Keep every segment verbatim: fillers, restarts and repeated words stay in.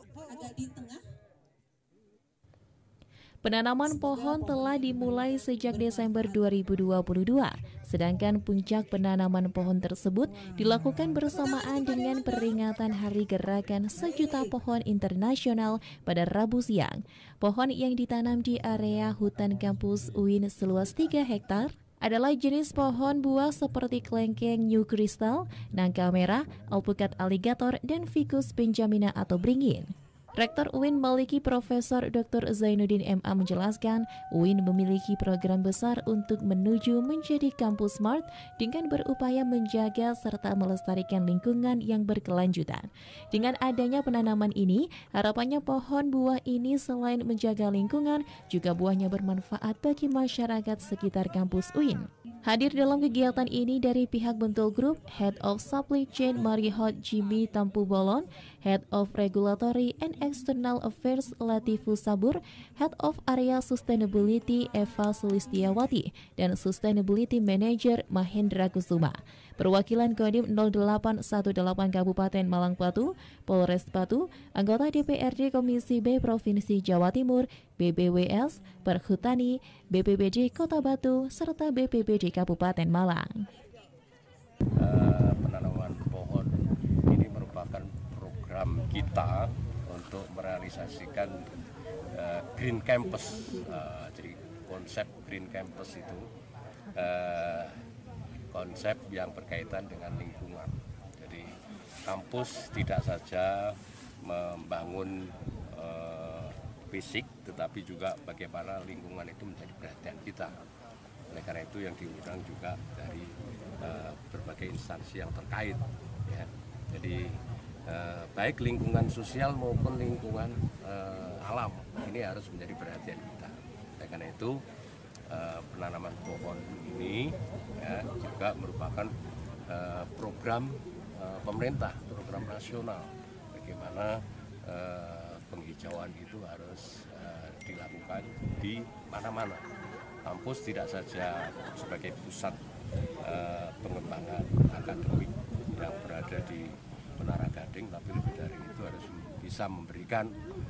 agak di tengah. Penanaman pohon telah dimulai sejak Desember dua ribu dua puluh dua, sedangkan puncak penanaman pohon tersebut dilakukan bersamaan dengan peringatan Hari Gerakan Sejuta Pohon Internasional pada Rabu siang. Pohon yang ditanam di area hutan kampus U I N seluas tiga hektar adalah jenis pohon buah seperti kelengkeng New Crystal, nangka merah, alpukat alligator, dan Ficus benjamina atau beringin. Rektor U I N Maliki Profesor Doktor Zainuddin M A menjelaskan, U I N memiliki program besar untuk menuju menjadi kampus smart dengan berupaya menjaga serta melestarikan lingkungan yang berkelanjutan. Dengan adanya penanaman ini, harapannya pohon buah ini selain menjaga lingkungan, juga buahnya bermanfaat bagi masyarakat sekitar kampus U I N. Hadir dalam kegiatan ini dari pihak Bentul Group, Head of Supply Chain Marihot Jimmy Tampu Bolon, Head of Regulatory and External Affairs Latifus Sabur, Head of Area Sustainability Eva Sulistiawati, dan Sustainability Manager Mahendra Kusuma. Perwakilan Kodim nol delapan satu delapan Kabupaten Malang Batu, Polres Batu, anggota D P R D Komisi B Provinsi Jawa Timur, B B W S, Perhutani, B P B D Kota Batu, serta B P B D Kabupaten Malang. Uh, penanaman pohon ini merupakan program kita untuk merealisasikan uh, Green Campus. Uh, jadi konsep Green Campus itu uh, konsep yang berkaitan dengan lingkungan. Jadi kampus tidak saja membangun uh, fisik, tetapi juga bagaimana lingkungan itu menjadi perhatian kita. Oleh karena itu yang diundang juga dari uh, berbagai instansi yang terkait. Ya. Jadi uh, baik lingkungan sosial maupun lingkungan uh, alam ini harus menjadi perhatian kita. Oleh karena itu uh, penanaman pohon ini ya, juga merupakan uh, program uh, pemerintah, program nasional. Bagaimana uh, penghijauan itu harus uh, dilakukan di mana-mana. Kampus tidak saja sebagai pusat uh, pengembangan akademik yang berada di Menara Gading, tapi lebih dari itu harus bisa memberikan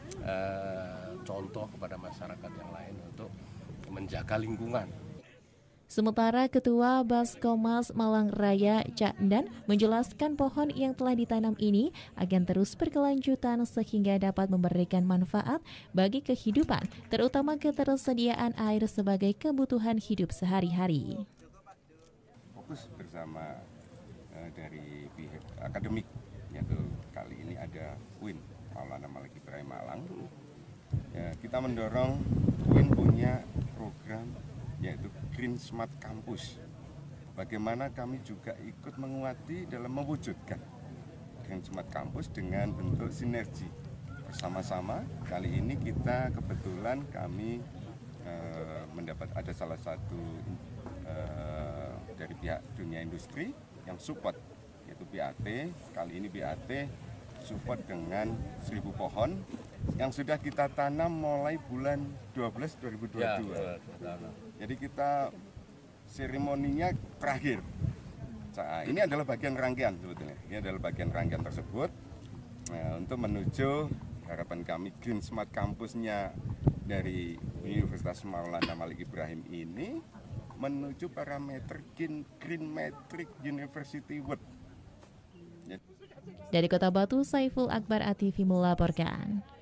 uh, contoh kepada masyarakat yang lain untuk menjaga lingkungan. Sementara Ketua Baskomas Malang Raya Cak Endan menjelaskan pohon yang telah ditanam ini akan terus berkelanjutan sehingga dapat memberikan manfaat bagi kehidupan, terutama ketersediaan air sebagai kebutuhan hidup sehari-hari. Fokus bersama uh, dari pihak akademik, yaitu kali ini ada U I N Maulana Malik Ibrahim Malang. Ya, kita mendorong U I N punya program yaitu Green Smart Campus. Bagaimana kami juga ikut menguati dalam mewujudkan Green Smart Campus dengan bentuk sinergi. Bersama-sama kali ini kita kebetulan kami eh, mendapat ada salah satu eh, dari pihak dunia industri yang support, yaitu B A T. Kali ini B A T support dengan seribu pohon yang sudah kita tanam mulai bulan dua belas dua ribu dua puluh dua. Ya, jadi kita seremoninya terakhir. Nah, ini adalah bagian rangkaian sebetulnya. Ini adalah bagian rangkaian tersebut nah, untuk menuju harapan kami Green Smart Campusnya dari Universitas Maulana Malik Ibrahim ini menuju parameter Green, Green Metric University World. Dari Kota Batu, Saiful Akbar A T V melaporkan.